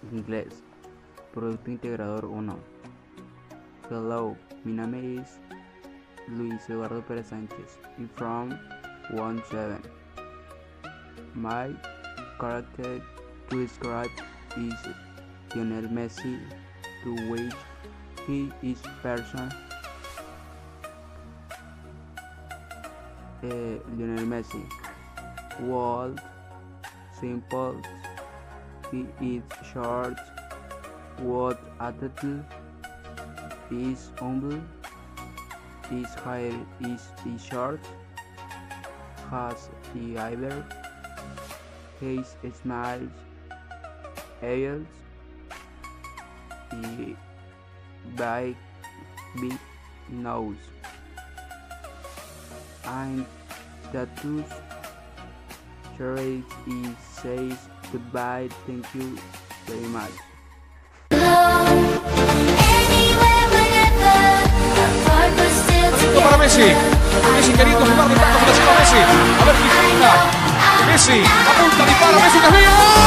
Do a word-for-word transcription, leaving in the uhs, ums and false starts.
Inglés. Producto integrador uno. Hello, my name is Luis Eduardo Pérez Sánchez. I'm from one seven. My character to describe is Lionel Messi, to which he is person. Uh, Lionel Messi. World simple. He is short. What attitude is humble. His hair is, is short. Has the eyebrow. His smiles. Ears. The big, big nose. And tattoos. Charlie says goodbye. Thank you very much. Para Messi, Messi queriendo jugar de tacos, Messi, a ver quién juega. Messi, apunta, dispara, Messi, desvía.